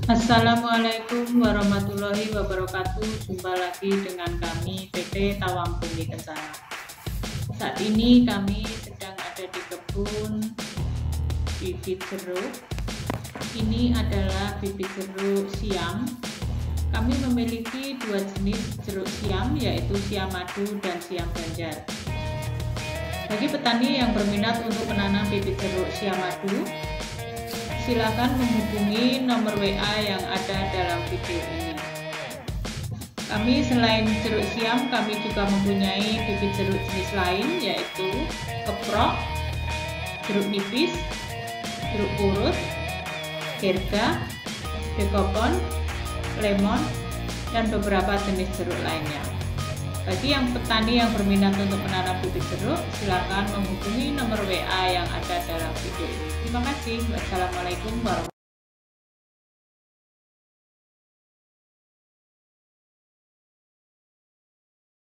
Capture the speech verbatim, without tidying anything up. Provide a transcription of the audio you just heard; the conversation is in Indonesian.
Assalamualaikum warahmatullahi wabarakatuh. Jumpa lagi dengan kami P T Tawang Bumi Kencana. Saat ini kami sedang ada di kebun bibit jeruk. Ini adalah bibit jeruk siam. Kami memiliki dua jenis jeruk siam, yaitu siam madu dan siam banjar. Bagi petani yang berminat untuk menanam bibit jeruk siam madu, silakan menghubungi nomor W A yang ada dalam video ini. Kami selain jeruk siam, kami juga mempunyai bibit jeruk jenis lain, yaitu keprok, jeruk nipis, jeruk purut, gerga, dekopon, lemon, dan beberapa jenis jeruk lainnya. Bagi yang petani yang berminat untuk menanam bibit jeruk, silakan menghubungi nomor W A yang ada dalam video ini. Terima kasih. Wassalamualaikum warahmatullahi wabarakatuh.